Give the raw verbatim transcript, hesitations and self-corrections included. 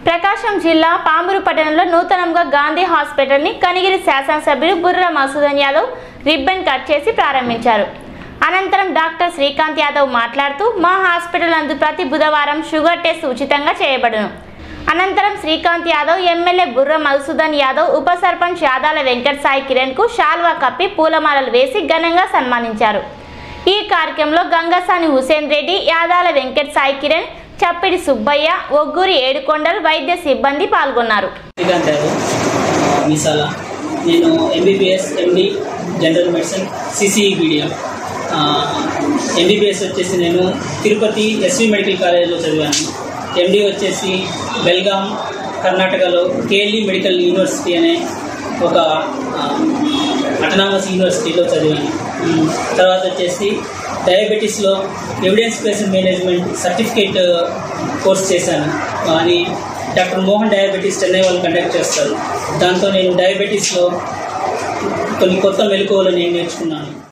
ప్రకాశం జిల్లా పామూరు పట్టణంలో నూతనంగా గాంధీ హాస్పిటల్ని కనిగిరి శాసనసభ్యులు బుర్రా మధుసూదన్ యాదవ్ రిబ్బన్ కట్ చేసి ప్రారంభించారు. అనంతరం డాక్టర్ శ్రీకాంత్ యాదవ్ మాట్లాడుతూ మా హాస్పిటల్ నందు ప్రతి బుధవారం షుగర్ టెస్ట్ ఉచితంగా చేయబడును. అనంతరం శ్రీకాంత్ యాదవ్ ఎమ్మెల్యే బుర్రా మధుసూదన్ యాదవ్ ఉప సర్పంచ్ యాదాల వెంకట సాయి కిరణ్ కు శాల్వా కప్పి పూలమాలలు వేసి ఘనంగా సన్మానించారు. ఈ కార్యక్రమంలో గంగసాని హుసేన్ రెడ్డి, యాదాల వెంకట సాయి కిరణ్, చప్పిడి సుబ్బయ్య, ఒగ్గూరి ఏడుకొండలు వైద్య సిబ్బంది పాల్గొన్నారు. నేను MBBS, MD general medicine, CCEBDM. MBBS వచ్చేసి నేను తిరుపతి ఎస్వి మెడికల్ కాలేజ్లో చదివాను. ఎండి వచ్చేసి బెల్గాం కర్ణాటకలో కేఎల్ఈ మెడికల్ యూనివర్సిటీ అనే ఒక అటానమస్ యూనివర్సిటీలో చదివాను. తర్వాత వచ్చేసి డయాబెటీస్లో evidence based management certificate course చేశాను. అది డాక్టర్ మోహన్ డయాబెటీస్ చెన్నై వాళ్ళు కండక్ట్ చేస్తారు. దాంతో నేను డయాబెటీస్లో కొన్ని కొత్త మెలకువలు నేను నేర్చుకున్నాను.